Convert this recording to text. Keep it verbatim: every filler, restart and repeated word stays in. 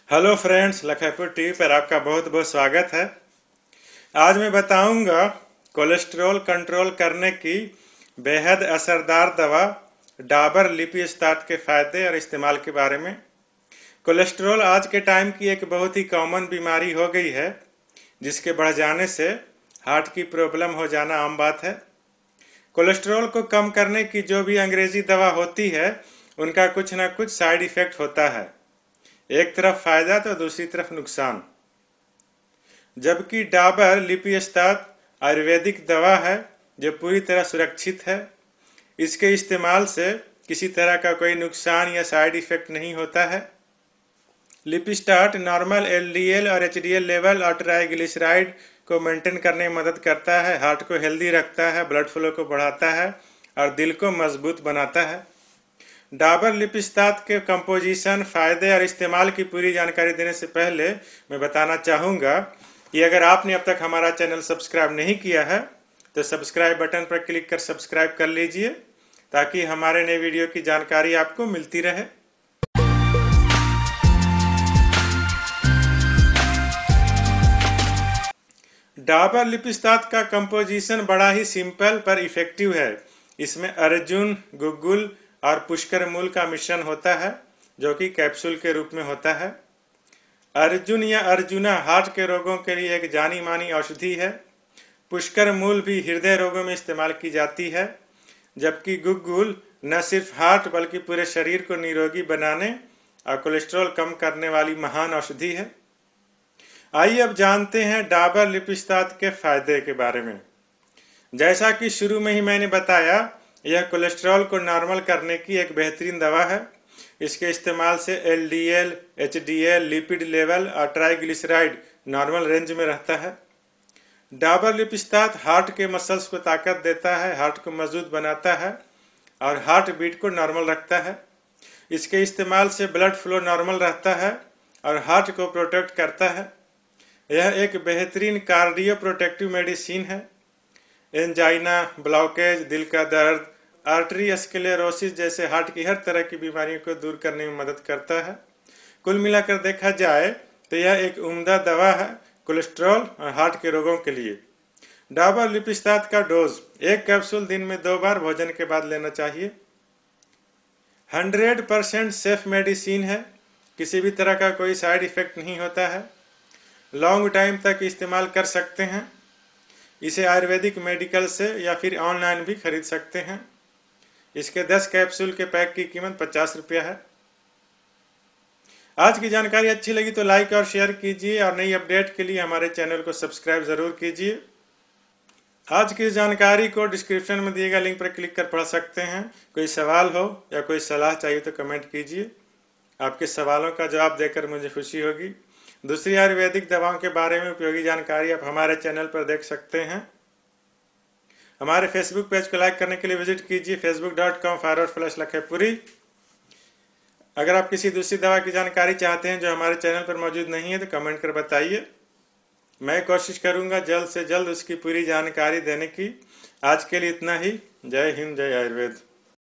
Hello friends, Lakhanpur TV पर आपका बहुत बहुत स्वागत है। आज मैं बताऊंगा कोलेस्ट्रॉल कंट्रोल करने की बेहद असरदार दवा डाबर लिपिस्टाट के फ़ायदे और इस्तेमाल के बारे में। कोलेस्ट्रॉल आज के टाइम की एक बहुत ही कॉमन बीमारी हो गई है, जिसके बढ़ जाने से हार्ट की प्रॉब्लम हो जाना आम बात है। कोलेस्ट्रॉल को कम करने की जो भी अंग्रेजी दवा होती है, उनका कुछ ना कुछ साइड इफ़ेक्ट होता है। एक तरफ फायदा तो दूसरी तरफ नुकसान। जबकि डाबर लिपिस्टाट आयुर्वेदिक दवा है जो पूरी तरह सुरक्षित है। इसके इस्तेमाल से किसी तरह का कोई नुकसान या साइड इफेक्ट नहीं होता है। लिपिस्टाट नॉर्मल एलडीएल और एचडीएल लेवल और ट्राइग्लिसराइड को मेंटेन करने में मदद करता है, हार्ट को हेल्दी रखता है, ब्लड फ्लो को बढ़ाता है और दिल को मजबूत बनाता है। डाबर लिपिस्टाट के कंपोजिशन, फ़ायदे और इस्तेमाल की पूरी जानकारी देने से पहले मैं बताना चाहूँगा कि अगर आपने अब तक हमारा चैनल सब्सक्राइब नहीं किया है तो सब्सक्राइब बटन पर क्लिक कर सब्सक्राइब कर लीजिए, ताकि हमारे नए वीडियो की जानकारी आपको मिलती रहे। डाबर लिपिस्टाट का कंपोजिशन बड़ा ही सिंपल पर इफेक्टिव है। इसमें अर्जुन, गुग्गुल और पुष्कर मूल का मिश्रण होता है, जो कि कैप्सूल के रूप में होता है। अर्जुन या अर्जुना हार्ट के रोगों के लिए एक जानी मानी औषधि है। पुष्कर मूल भी हृदय रोगों में इस्तेमाल की जाती है, जबकि गुग्गुल न सिर्फ हार्ट बल्कि पूरे शरीर को निरोगी बनाने और कोलेस्ट्रॉल कम करने वाली महान औषधि है। आइए अब जानते हैं डाबर लिपिस्टाट के फायदे के बारे में। जैसा कि शुरू में ही मैंने बताया, यह कोलेस्ट्रॉल को नॉर्मल करने की एक बेहतरीन दवा है। इसके इस्तेमाल से एलडीएल, एचडीएल, लिपिड लेवल और ट्राइग्लिसराइड नॉर्मल रेंज में रहता है। डाबर लिपिस्टाट हार्ट के मसल्स को ताकत देता है, हार्ट को मजबूत बनाता है और हार्ट बीट को नॉर्मल रखता है। इसके इस्तेमाल से ब्लड फ्लो नॉर्मल रहता है और हार्ट को प्रोटेक्ट करता है। यह एक बेहतरीन कार्डियो प्रोटेक्टिव मेडिसिन है। एंजाइना, ब्लॉकेज, दिल का दर्द, आर्टरी स्क्लेरोसिस जैसे हार्ट की हर तरह की बीमारियों को दूर करने में मदद करता है। कुल मिलाकर देखा जाए तो यह एक उम्दा दवा है कोलेस्ट्रॉल और हार्ट के रोगों के लिए। डाबर लिपिस्टाट का डोज एक कैप्सूल दिन में दो बार भोजन के बाद लेना चाहिए। हंड्रेड परसेंट सेफ मेडिसिन है, किसी भी तरह का कोई साइड इफेक्ट नहीं होता है। लॉन्ग टाइम तक इस्तेमाल कर सकते हैं। इसे आयुर्वेदिक मेडिकल से या फिर ऑनलाइन भी खरीद सकते हैं। इसके दस कैप्सूल के पैक की कीमत पचास रुपया है। आज की जानकारी अच्छी लगी तो लाइक और शेयर कीजिए और नई अपडेट के लिए हमारे चैनल को सब्सक्राइब ज़रूर कीजिए। आज की जानकारी को डिस्क्रिप्शन में दिए गए लिंक पर क्लिक कर पढ़ सकते हैं। कोई सवाल हो या कोई सलाह चाहिए तो कमेंट कीजिए। आपके सवालों का जवाब देकर मुझे खुशी होगी। दूसरी आयुर्वेदिक दवाओं के बारे में उपयोगी जानकारी आप हमारे चैनल पर देख सकते हैं। हमारे फेसबुक पेज को लाइक करने के लिए विजिट कीजिए Facebook dot com forward slash Lakhanpuri. अगर आप किसी दूसरी दवा की जानकारी चाहते हैं जो हमारे चैनल पर मौजूद नहीं है तो कमेंट कर बताइए। मैं कोशिश करूंगा जल्द से जल्द उसकी पूरी जानकारी देने की। आज के लिए इतना ही। जय हिंद, जय आयुर्वेद।